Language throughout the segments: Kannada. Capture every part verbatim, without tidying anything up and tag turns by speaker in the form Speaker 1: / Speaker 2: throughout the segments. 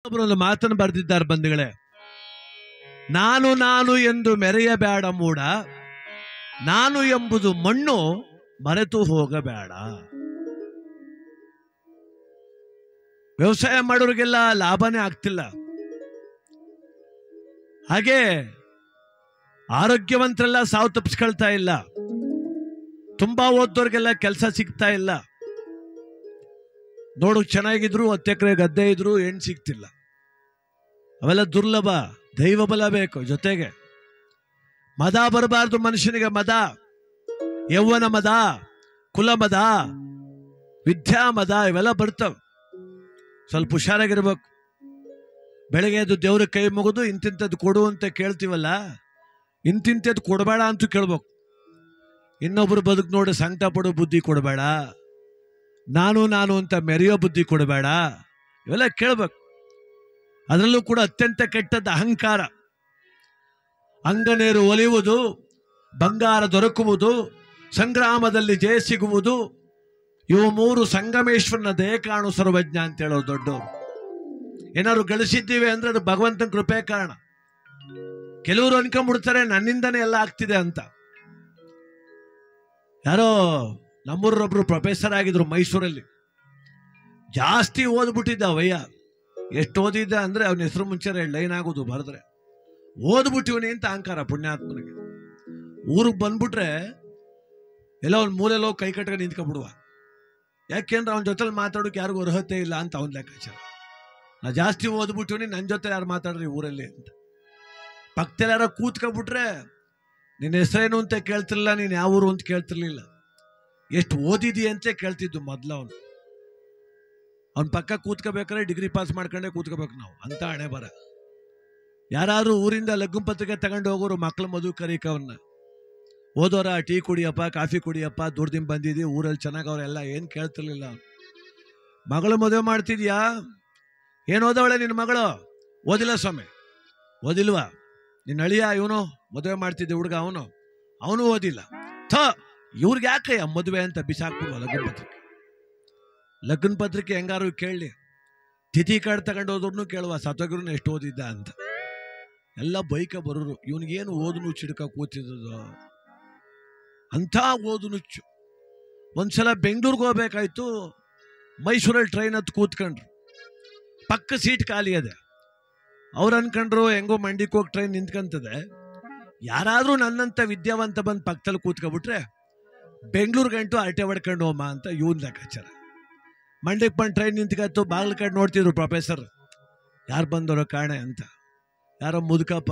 Speaker 1: ಒಬ್ಬರೊಂದು ಮಾತನ್ನು ಬರೆದಿದ್ದಾರೆ ಬಂಧುಗಳೇ. ನಾನು ನಾನು ಎಂದು ಮೆರೆಯಬೇಡ ಮೂಡ, ನಾನು ಎಂಬುದು ಮಣ್ಣು ಮರೆತು ಹೋಗಬೇಡ. ವ್ಯವಸಾಯ ಮಾಡೋರಿಗೆಲ್ಲ ಲಾಭನೇ ಆಗ್ತಿಲ್ಲ. ಹಾಗೆ ಆರೋಗ್ಯವಂತರೆಲ್ಲ ಸಾವು ತಪ್ಪಿಸ್ಕೊಳ್ತಾ ಇಲ್ಲ. ತುಂಬಾ ಓದೋರ್ಗೆಲ್ಲ ಕೆಲಸ ಸಿಗ್ತಾ ಇಲ್ಲ. ನೋಡೋಕ್ ಚೆನ್ನಾಗಿದ್ರು, ಹತ್ತು ಎಕರೆ ಗದ್ದೆ ಇದ್ರು ಹೆಣ್ಣು ಸಿಗ್ತಿಲ್ಲ. ಅವೆಲ್ಲ ದುರ್ಲಭ. ದೈವ ಬಲ ಬೇಕು ಜೊತೆಗೆ. ಮದ ಬರಬಾರ್ದು ಮನುಷ್ಯನಿಗೆ. ಮದ, ಯೌವನ ಮದ, ಕುಲ ಮದ, ವಿದ್ಯಾ ಮದ ಇವೆಲ್ಲ ಬರ್ತವೆ. ಸ್ವಲ್ಪ ಹುಷಾರಾಗಿರ್ಬೇಕು. ಬೆಳಗ್ಗೆ ಎದ್ದು ದೇವ್ರ ಕೈ ಮುಗಿದು ಇಂತಿಂಥದ್ದು ಕೊಡು ಅಂತ ಕೇಳ್ತೀವಲ್ಲ, ಇಂತಿಂಥದ್ದು ಕೊಡಬೇಡ ಅಂತೂ ಕೇಳ್ಬೇಕು. ಇನ್ನೊಬ್ರು ಬದುಕು ನೋಡಿ ಸಂಕಟ ಪಡೋ ಬುದ್ಧಿ ಕೊಡಬೇಡ. ನಾನು ನಾನು ಅಂತ ಮೆರೆಯೋ ಬುದ್ಧಿ ಕೊಡಬೇಡ. ಇವೆಲ್ಲ ಕೇಳ್ಬೇಕು. ಅದರಲ್ಲೂ ಕೂಡ ಅತ್ಯಂತ ಕೆಟ್ಟದ್ದು ಅಹಂಕಾರ. ಅಂಗನೇರು ಒಲಿಯುವುದು, ಬಂಗಾರ ದೊರಕುವುದು, ಸಂಗ್ರಾಮದಲ್ಲಿ ಜಯ ಸಿಗುವುದು, ಇವು ಮೂರು ಸಂಗಮೇಶ್ವರನ ದಯೆ ಕಾಣು ಸರ್ವಜ್ಞ ಅಂತ ಹೇಳೋರು ದೊಡ್ಡವರು. ಏನಾದ್ರು ಗಳಿಸಿದ್ದೀವಿ ಅಂದ್ರೆ ಅದು ಭಗವಂತನ ಕೃಪೆ ಕಾರಣ. ಕೆಲವರು ಅನ್ಕೊಂಡ್ಬಿಡ್ತಾರೆ ನನ್ನಿಂದನೇ ಎಲ್ಲ ಆಗ್ತಿದೆ ಅಂತ. ಯಾರೋ ನಮ್ಮೂರೊಬ್ರು ಪ್ರೊಫೆಸರ್ ಆಗಿದ್ರು ಮೈಸೂರಲ್ಲಿ. ಜಾಸ್ತಿ ಓದ್ಬಿಟ್ಟಿದ್ದ ಅವಯ್ಯ. ಎಷ್ಟು ಓದಿದ್ದ ಅಂದ್ರೆ ಅವನ ಹೆಸರು ಮುಂಚೆ ಲೈನ್ ಆಗೋದು ಬರೆದ್ರೆ. ಓದ್ಬಿಟ್ಟಿವನಿ ಅಂತ ಅಹಂಕಾರ ಪುಣ್ಯಾತ್ಮನಿಗೆ. ಊರಿಗೆ ಬಂದ್ಬಿಟ್ರೆ ಎಲ್ಲ ಒಂದು ಮೂಲೆಲ್ಲೋ ಕೈ ಕಟ್ಕೊಂಡು ನಿಂತ್ಕೊಂಡ್ಬಿಡುವ. ಯಾಕೆಂದ್ರೆ ಅವನ ಜೊತೆಲಿ ಮಾತಾಡೋಕೆ ಯಾರಿಗೂ ಅರ್ಹತೆ ಇಲ್ಲ ಅಂತ ಅವನ ಲೆಕ್ಕಾಚಾರ. ನಾ ಜಾಸ್ತಿ ಓದ್ಬಿಟ್ಟಿವನಿ, ನನ್ನ ಜೊತೆ ಯಾರು ಮಾತಾಡ್ರಿ ಊರಲ್ಲಿ ಅಂತ. ಪಕ್ಕದಲ್ಲಿ ಯಾರೋ ಕೂತ್ಕೊಂಡ್ಬಿಟ್ರೆ ನಿನ್ನ ಹೆಸರೇನು ಅಂತ ಕೇಳ್ತಿರ್ಲಿಲ್ಲ, ನೀನು ಯಾವ ಊರು ಅಂತ ಕೇಳ್ತಿರ್ಲಿಲ್ಲ, ಎಷ್ಟು ಓದಿದಿ ಅಂತ ಕೇಳ್ತಿದ್ದು ಮೊದ್ಲು. ಅವನು ಅವನ ಪಕ್ಕ ಕೂತ್ಕೋಬೇಕಾದ್ರೆ ಡಿಗ್ರಿ ಪಾಸ್ ಮಾಡ್ಕೊಂಡೆ ಕೂತ್ಕೋಬೇಕು ನಾವು ಅಂತ ಹಣೆ ಬರ. ಯಾರಾದ್ರೂ ಊರಿಂದ ಲಗ್ನ ಪತ್ರಿಕೆ ತಗೊಂಡು ಹೋಗೋರು ಮಕ್ಳು ಮದುವೆ ಕರೀಕವನ್ನ, ಓದೋರ ಟೀ ಕುಡಿಯಪ್ಪ, ಕಾಫಿ ಕುಡಿಯಪ್ಪ, ದುಡ್ದಿಂದ ಬಂದಿದ್ದಿ, ಊರಲ್ಲಿ ಚೆನ್ನಾಗವ್ರೆಲ್ಲ ಏನು ಕೇಳ್ತಿರ್ಲಿಲ್ಲ. ಅವನು ಮಗಳು ಮದುವೆ ಮಾಡ್ತಿದ್ಯಾ, ಏನು ಓದವಳೆ ನಿನ್ನ ಮಗಳು? ಓದಿಲ್ಲ ಸ್ವಾಮಿ. ಓದಿಲ್ವಾ? ನಿನ್ನ ಅಳಿಯ ಇವನು ಮದುವೆ ಮಾಡ್ತಿದ್ದೆ ಹುಡುಗ, ಅವನು ಅವನು ಓದಿಲ್ಲ. ಥ ಇವ್ರಿಗೆ ಯಾಕೆ ಮದುವೆ ಅಂತ ಬಿಸಾಕ್ಬಿಡುವ ಲಗ್ನ ಪತ್ರಿಕೆ. ಲಗ್ನ ಪತ್ರಿಕೆ ಹೆಂಗಾರು ಕೇಳಲಿ, ತಿಥಿ ಕಾರ್ಡ್ ತಗೊಂಡು ಹೋದ್ರೂ ಕೇಳುವ ಸತ್ತೋಗ್ರೂ ಎಷ್ಟು ಓದಿದ್ದ ಅಂತ. ಎಲ್ಲ ಬೈಕ ಬರೋರು, ಇವನಿಗೇನು ಓದು ನುಚ್ಚು ಹಿಡ್ಕ ಕೂತಿದ್ದು ಅಂಥ ಓದು ನುಚ್ಚು. ಒಂದ್ಸಲ ಬೆಂಗಳೂರಿಗೆ ಹೋಗ್ಬೇಕಾಯ್ತು. ಮೈಸೂರಲ್ಲಿ ಟ್ರೈನ್ ಹತ್ತು ಕೂತ್ಕೊಂಡ್ರು. ಪಕ್ಕ ಸೀಟ್ ಖಾಲಿ ಅದೆ. ಅವ್ರು ಅನ್ಕೊಂಡ್ರು ಹೆಂಗೋ ಮಂಡಿಗೆ ಹೋಗಿ ಟ್ರೈನ್ ನಿಂತ್ಕೊಂತದೆ, ಯಾರಾದ್ರೂ ನನ್ನಂತ ವಿದ್ಯಾವಂತ ಬಂದು ಪಕ್ಕದಲ್ಲಿ ಕೂತ್ಕೊಬಿಟ್ರೆ ಬೆಂಗಳೂರು ಗಂಟು ಅರಟೆ ಹೊಡ್ಕೊಂಡು ಹೋಮ ಅಂತ ಇವನ್ ಲೆಕ್ಕಾಚಾರ. ಮಂಡ್ಯಕ್ಕೆ ಬಂದು ಟ್ರೈನ್ ನಿಂತ್ಕತ್ತು, ಬಾಗಿಲು ಕಡೆ ನೋಡ್ತಿದ್ರು ಪ್ರೊಫೆಸರ್, ಯಾರು ಬಂದವರು ಕಾಣೆ ಅಂತ. ಯಾರೋ ಮುದುಕಪ್ಪ,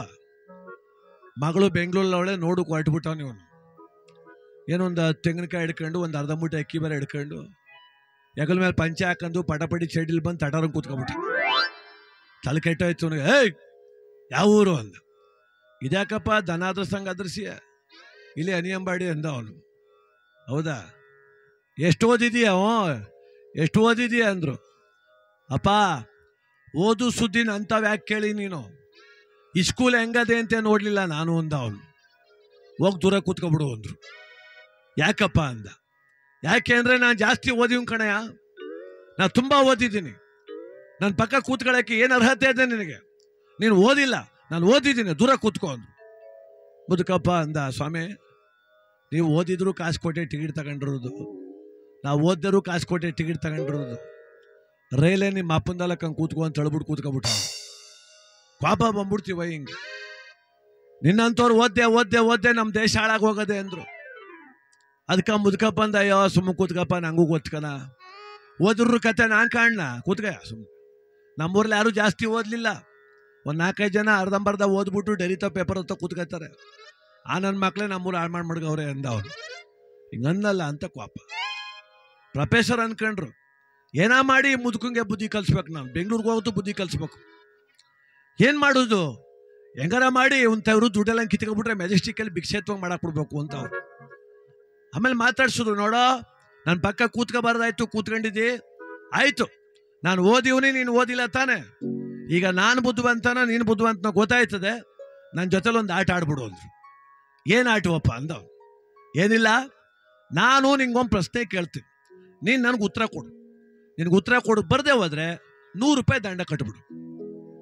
Speaker 1: ಮಗಳು ಬೆಂಗಳೂರಲ್ಲಿ ಅವಳೆ, ನೋಡು ಹೊರಟ್ಬಿಟ್ಟವನು ಇವನು. ಏನೊಂದು ತೆಂಗಿನಕಾಯಿ ಹಿಡ್ಕೊಂಡು ಒಂದು ಅರ್ಧ ಮೂಟೆ ಅಕ್ಕಿ ಬೇರೆ ಹಿಡ್ಕೊಂಡು ಹೆಗಲ ಮೇಲೆ ಪಂಚೆ ಹಾಕೊಂಡು ಪಟಪಟಿ ಚಡಿಲಿ ಬಂದು ತಟಾರಂಗ್ ಕೂತ್ಕೊಬಿಟ್ಟ. ತಲೆ ಕೆಟ್ಟೋಯ್ತು ಅವನಿಗೆ. ಏಯ್ ಯಾವ ಊರು ಅಂದ. ಇದ್ಯಾಕಪ್ಪ ಧನಾದ್ರ ಸಂಘ ಅದರ್ಸಿಯ, ಇಲ್ಲಿ ಅನಿಯಂಬಾಡಿ ಅಂದ ಅವನು. ಹೌದಾ, ಎಷ್ಟು ಓದಿದೀಯ? ಅವ ಎಷ್ಟು ಓದಿದೀಯ ಅಂದ್ರು. ಅಪ್ಪ ಓದು ಸುದ್ದಿನ ಅಂಥವು ಯಾಕೆ ಕೇಳಿ ನೀನು, ಈ ಸ್ಕೂಲ್ ಹೆಂಗದೆ ಅಂತ ನೋಡ್ಲಿಲ್ಲ ನಾನು ಅಂದ ಅವನು. ಹೋಗಿ ದೂರ ಕೂತ್ಕೊಬಿಡು ಅಂದ್ರು. ಯಾಕಪ್ಪ ಅಂದ. ಯಾಕೆ ಅಂದ್ರೆ ನಾನು ಜಾಸ್ತಿ ಓದಿವ್ ಕಣಯ್ಯ, ನಾನು ತುಂಬಾ ಓದಿದ್ದೀನಿ, ನನ್ನ ಪಕ್ಕ ಕೂತ್ಕೊಳ್ಳೋಕ್ಕೆ ಏನು ಅರ್ಹತೆ ಇದೆ ನಿನಗೆ? ನೀನು ಓದಿಲ್ಲ, ನಾನು ಓದಿದ್ದೀನಿ, ದೂರ ಕೂತ್ಕೊ ಅಂದ್ರು. ಮುದುಕಪ್ಪ ಅಂದ, ಸ್ವಾಮಿ ನೀವು ಓದಿದ್ರು ಕಾಸು ಕೊಟ್ಟೆ ಟಿಕೆಟ್ ತಗೊಂಡಿರೋದು, ನಾವು ಓದಿದ್ರು ಕಾಸು ಕೊಟ್ಟೆ ಟಿಕೆಟ್ ತಗೊಂಡಿರೋದು. ರೈಲೇ ನಿಮ್ಮ ಅಪ್ಪಂದಲ್ಲ ಕಂಗೆ ಕೂತ್ಕೊ ಅಂತ ಹೇಳ್ಬಿಟ್ಟು ಕೂತ್ಕೊಬಿಟ್ಟ. ಪಾಪ ಬಂದ್ಬಿಡ್ತೀವ ಹಿಂಗೆ. ನಿನ್ನಂಥವ್ರು ಓದ್ದೆ ಓದ್ದೆ ಓದ್ದೆ ನಮ್ಮ ದೇಶ ಹಾಳಾಗಿ ಹೋಗೋದೆ ಅಂದ್ರು. ಅದಕ್ಕೆ ಮುದುಕಪ್ಪ ಅಂದ, ಅಯ್ಯೋ ಸುಮ್ಮ ಕೂತ್ಕಪ್ಪ, ನಂಗೂ ಗೊತ್ಕನ, ಓದಿದ್ರು ಕತೆ ನಾನು ಕಾಣ್ಣ, ಕೂತ್ಕ ಸುಮ್ಮ. ನಮ್ಮೂರಲ್ಲಿ ಯಾರು ಜಾಸ್ತಿ ಓದಲಿಲ್ಲ, ಒಂದು ನಾಲ್ಕೈದು ಜನ ಅರ್ಧಂಬರ್ಧ ಓದ್ಬಿಟ್ಟು ಡೆರಿತ ಪೇಪರ್ ಅಂತ ಕೂತ್ಕೊತಾರೆ. ಆ ನನ್ನ ಮಕ್ಕಳೇ ನಮ್ಮೂರು ಹಾಳು ಮಾಡಿ ಮಡ್ಗವ್ರೆ ಅಂದ ಅವನು. ಹಿಂಗನ್ನಲ್ಲ ಅಂತ ಕೋಪ. ಪ್ರೊಫೆಸರ್ ಅನ್ಕೊಂಡ್ರು, ಏನಾ ಮಾಡಿ ಮುದುಕಂಗೆ ಬುದ್ಧಿ ಕಲಿಸ್ಬೇಕು, ನಾವು ಬೆಂಗಳೂರಿಗೆ ಹೋಗೋದು ಬುದ್ಧಿ ಕಲಿಸ್ಬೇಕು. ಏನು ಮಾಡೋದು, ಹೆಂಗಾರ ಮಾಡಿ ಒಂಥವ್ರು ದುಡ್ಡೆಲ್ಲ ಕಿತ್ಕೊಂಡ್ಬಿಟ್ರೆ ಮೆಜೆಸ್ಟಿಕ್ಕಲ್ಲಿ ಭಿಕ್ಷೇತ್ವ ಮಾಡಕ್ಕೆ ಬಿಡ್ಬೇಕು ಅಂತ ಅವ್ರು. ಆಮೇಲೆ ಮಾತಾಡ್ಸಿದ್ರು, ನೋಡೋ ನನ್ನ ಪಕ್ಕ ಕೂತ್ಕೋಬಾರ್ದಾಯ್ತು, ಕೂತ್ಕೊಂಡಿದ್ದಿ ಆಯ್ತು, ನಾನು ಓದಿವ್ನಿ, ನೀನು ಓದಿಲ್ಲ ತಾನೆ, ಈಗ ನಾನು ಬುದ್ಧಿವಂತನ ನೀನು ಬುದ್ಧಿವಂತನ ಗೊತ್ತಾಯ್ತದೆ, ನನ್ನ ಜೊತೆಲಿ ಒಂದು ಆಟ ಆಡ್ಬಿಡು ಅಂದ್ರು. ಏನು ಆಟವಪ್ಪ ಅಂದ. ಏನಿಲ್ಲ, ನಾನು ನಿಂಗೊಂದು ಪ್ರಶ್ನೆ ಕೇಳ್ತೀನಿ, ನೀನು ನನಗೆ ಉತ್ತರ ಕೊಡು, ನಿನಗೆ ಉತ್ತರ ಕೊಡು ಬರ್ದೆ ಹೋದ್ರೆ ನೂರು ರೂಪಾಯಿ ದಂಡ ಕಟ್ಬಿಡು.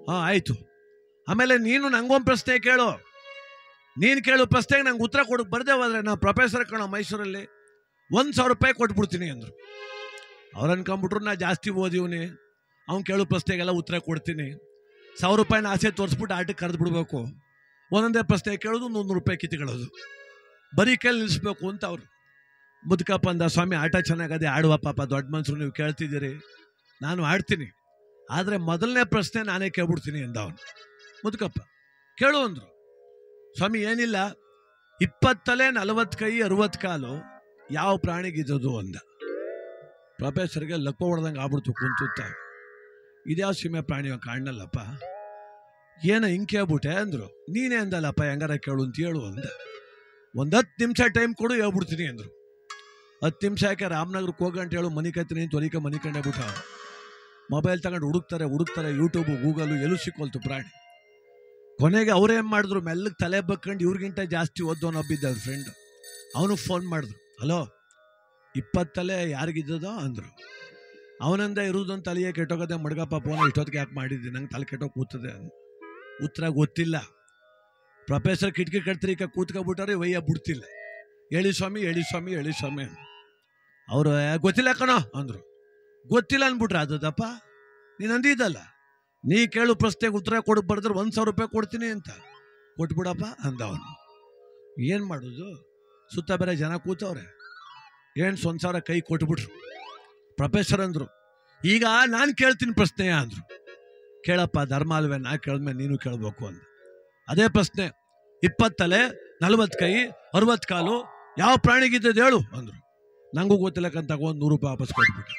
Speaker 1: ಹಾಂ ಆಯಿತು. ಆಮೇಲೆ ನೀನು ನಂಗೊಂದು ಪ್ರಶ್ನೆ ಕೇಳು, ನೀನು ಕೇಳು ಪ್ರಶ್ನೆಗೆ ನಂಗೆ ಉತ್ತರ ಕೊಡಕ್ಕೆ ಬರ್ದೇ ಹೋದ್ರೆ ನಾ ಪ್ರೊಫೆಸರ್ ಕಣೋ ಮೈಸೂರಲ್ಲಿ ಒಂದು ಸಾವಿರ ರೂಪಾಯಿ ಕೊಟ್ಬಿಡ್ತೀನಿ ಅಂದರು. ಅವ್ರು ಅನ್ಕೊಂಬಿಟ್ರು ನಾ ಜಾಸ್ತಿ ಓದಿವ್ನಿ, ಅವ್ನು ಕೇಳೋ ಪ್ರಶ್ನೆಗೆಲ್ಲ ಉತ್ತರ ಕೊಡ್ತೀನಿ. ಸಾವಿರ ರೂಪಾಯಿನ ಆಸೆ ತೋರಿಸ್ಬಿಟ್ಟು ಆಟಕ್ಕೆ ಕರೆದು ಬಿಡಬೇಕು, ಒಂದೊಂದೇ ಪ್ರಶ್ನೆ ಕೇಳೋದು ನೂರು ನೂರು ರೂಪಾಯಿ ಕಿತ್ಕೊಳ್ಳೋದು, ಬರೀ ಕೇಳಿ ನಿಲ್ಲಿಸ್ಬೇಕು ಅಂತ ಅವರು. ಮುದುಕಪ್ಪ ಅಂದ, ಸ್ವಾಮಿ ಆಟ ಚೆನ್ನಾಗದೆ, ಆಡುವ ಪಾಪ, ದೊಡ್ಡ ಮನುಷ್ಯರು ನೀವು ಕೇಳ್ತಿದ್ದೀರಿ, ನಾನು ಆಡ್ತೀನಿ, ಆದರೆ ಮೊದಲನೇ ಪ್ರಶ್ನೆ ನಾನೇ ಕೇಳ್ಬಿಡ್ತೀನಿ ಅಂದ ಅವನು. ಮುದುಕಪ್ಪ ಕೇಳು ಅಂದರು. ಸ್ವಾಮಿ ಏನಿಲ್ಲ, ಇಪ್ಪತ್ತಲೆ ನಲವತ್ತು ಕೈ ಅರವತ್ತು ಕಾಲು ಯಾವ ಪ್ರಾಣಿಗಿದ್ದದು ಅಂದ. ಪ್ರೊಫೆಸರ್ಗೆ ಲಕ್ಕ ಹೊಡೆದಂಗೆ ಆಗ್ಬಿಡ್ತು ಕುಂತುತ್ತ. ಇದ್ಯಾವ ಸೀಮೆ ಪ್ರಾಣಿ ಕಾಣಲ್ಲಪ್ಪ, ಏನೋ ಹಿಂಗೆ ಕೇಳ್ಬಿಟ್ಟೆ ಅಂದರು. ನೀನೇ ಅಂದಲ್ಲಪ್ಪ ಹೆಂಗಾರ ಕೇಳು ಅಂತ ಹೇಳು ಅಂದ. ಒಂದು ಹತ್ತು ನಿಮಿಷ ಟೈಮ್ ಕೊಡು ಹೇಳ್ಬಿಡ್ತೀನಿ ಅಂದರು. ಹತ್ತು ನಿಮಿಷ ಯಾಕೆ ರಾಮನಗರಕ್ಕೆ ಹೋಗಂತ ಹೇಳು ಮನೆ ಕತ್ತೀನಿ ತ್ವರಿಕ ಮನೆ ಕಂಡೇ ಬಿಟ್ಟ. ಮೊಬೈಲ್ ತಗೊಂಡು ಹುಡುಕ್ತಾರೆ ಹುಡುಕ್ತಾರೆ ಯೂಟ್ಯೂಬು ಗೂಗಲು ಎಲ್ಲೂ ಸಿಕ್ಕೋಲ್ತು ಪ್ರಾಣಿ. ಕೊನೆಗೆ ಅವ್ರೇನು ಮಾಡಿದ್ರು, ಮೆಲ್ಲಗೆ ತಲೆ ಬಕ್ಕೊಂಡು ಇವ್ರಿಗಿಂತ ಜಾಸ್ತಿ ಓದೋನು ಹಬ್ಬಿದ್ದ ಅವ್ರ ಫ್ರೆಂಡ್, ಅವನು ಫೋನ್ ಮಾಡಿದ್ರು. ಹಲೋ, ಇಪ್ಪತ್ತಲೆ ಯಾರಿಗಿದ್ದದೋ ಅಂದರು. ಅವನಿಂದ ಇರೋದೊಂದು ತಲೆಯೇ ಕೆಟ್ಟೋಗದೆ, ಮಡ್ಗಪ್ಪ ಫೋನ್ ಇಷ್ಟೊತ್ತಿಗೆ ಯಾಕೆ ಮಾಡಿದ್ದೆ, ನಂಗೆ ತಲೆ ಕೆಟ್ಟೋಗಿ ಕೂತದೆ ಅಂದ. ಉತ್ತರ ಗೊತ್ತಿಲ್ಲ. ಪ್ರೊಫೆಸರ್ ಕಿಟಕಿ ಕಟ್ತಿರಿ ಈಗ ಕೂತ್ಕೊಬಿಟ್ಟಾರೆ, ವಯ್ಯ ಬಿಡ್ತಿಲ್ಲ. ಹೇಳಿ ಸ್ವಾಮಿ ಹೇಳಿ ಸ್ವಾಮಿ ಹೇಳಿ ಸ್ವಾಮಿ ಅವರು ಗೊತ್ತಿಲ್ಲ ಕಣೋ ಅಂದರು. ಗೊತ್ತಿಲ್ಲ ಅಂದ್ಬಿಟ್ರೆ ಅದದಪ್ಪ, ನೀನು ಅಂದಿದ್ದಲ್ಲ, ನೀ ಕೇಳು ಪ್ರಶ್ನೆಗೆ ಉತ್ತರ ಕೊಡಕ್ಕೆ ಬರೆದ್ರೆ ಒಂದು ಸಾವಿರ ರೂಪಾಯಿ ಕೊಡ್ತೀನಿ ಅಂತ, ಕೊಟ್ಬಿಡಪ್ಪ ಅಂದ ಅವನು. ಏನು ಮಾಡೋದು, ಸುತ್ತ ಬೇರೆ ಜನ ಕೂತವ್ರೆ, ಏನು ಒಂದು ಸಾವಿರ ಕೈ ಕೊಟ್ಬಿಟ್ರು. ಪ್ರೊಫೆಸರ್ ಅಂದರು, ಈಗ ನಾನು ಕೇಳ್ತೀನಿ ಪ್ರಶ್ನೆಯ ಅಂದರು. ಕೇಳಪ್ಪ, ಧರ್ಮ ಅಲ್ವೇ, ನಾ ಕೇಳಿದ್ಮೇಲೆ ನೀನು ಕೇಳಬೇಕು ಅಂದ. ಅದೇ ಪ್ರಶ್ನೆ, ಇಪ್ಪತ್ತಲೆ ನಲ್ವತ್ತು ಕೈ ಅರವತ್ತು ಕಾಲು ಯಾವ ಪ್ರಾಣಿಗಿದ್ದದ್ದು ಹೇಳು ಅಂದರು. ನನಗೂ ಗೊತ್ತಿಲ್ಲಕ್ಕಂತ ಒಂದು ನೂರು ರೂಪಾಯಿ ವಾಪಸ್ ಕೊಟ್ಬಿಟ್ಟು.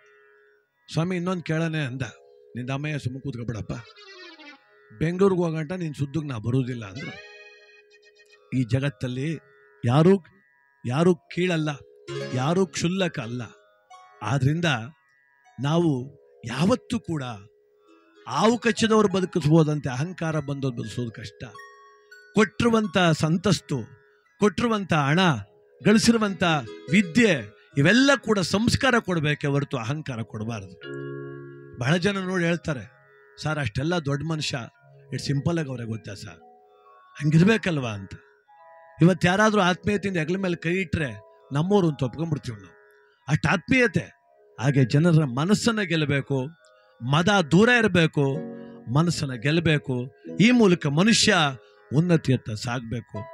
Speaker 1: ಸ್ವಾಮಿ ಇನ್ನೊಂದು ಕೇಳನೆ ಅಂದ. ನಿಂದ ಅಮ್ಮಯ್ಯ ಸುಮ್ಮ ಕೂತ್ಕೊಬಿಡಪ್ಪ, ಬೆಂಗಳೂರಿಗೆ ಹೋಗಂಟ ನಿನ್ನ ಸುದ್ದಿಗೆ ನಾ ಬರುವುದಿಲ್ಲ ಅಂದರು. ಈ ಜಗತ್ತಲ್ಲಿ ಯಾರೂ ಯಾರೂ ಕೀಳಲ್ಲ, ಯಾರೂ ಕ್ಷುಲ್ಲಕ ಅಲ್ಲ. ಆದ್ದರಿಂದ ನಾವು ಯಾವತ್ತೂ ಕೂಡ ಆವು ಕಚ್ಚಿದವರು ಬದುಕಿಸ್ಬೋದಂತೆ ಅಹಂಕಾರ ಬಂದವ್ರು ಬದುಕಿಸೋದು ಕಷ್ಟ. ಕೊಟ್ಟಿರುವಂಥ ಸಂತಸ್ತು, ಕೊಟ್ಟಿರುವಂಥ ಹಣ, ಗಳಿಸಿರುವಂಥ ವಿದ್ಯೆ ಇವೆಲ್ಲ ಕೂಡ ಸಂಸ್ಕಾರ ಕೊಡಬೇಕೆ ಹೊರತು ಅಹಂಕಾರ ಕೊಡಬಾರದು. ಬಹಳ ಜನ ನೋಡಿ ಹೇಳ್ತಾರೆ, ಸರ್ ಅಷ್ಟೆಲ್ಲ ದೊಡ್ಡ ಮನುಷ್ಯ ಇಟ್ಟು ಸಿಂಪಲ್ಲಾಗಿ ಅವ್ರಿಗೆ ಗೊತ್ತಾ ಸರ್, ಹಂಗಿರ್ಬೇಕಲ್ವಾ ಅಂತ. ಇವತ್ತು ಯಾರಾದರೂ ಆತ್ಮೀಯತೆಯಿಂದ ಹೆಗಲ ಮೇಲೆ ಕೈ ಇಟ್ಟರೆ ನಮ್ಮೂರು ಅಂತ ಒಪ್ಕೊಂಡ್ಬಿಡ್ತೀವಿ ನಾವು, ಅಷ್ಟು ಆತ್ಮೀಯತೆ. ಹಾಗೆ ಜನರ ಮನಸ್ಸನ್ನು ಗೆಲ್ಲಬೇಕು, ಮದ ದೂರ ಇರಬೇಕು, ಮನಸ್ಸನ್ನು ಗೆಲ್ಲಬೇಕು. ಈ ಮೂಲಕ ಮನುಷ್ಯ ಉನ್ನತಿಯತ್ತ ಸಾಗಬೇಕು.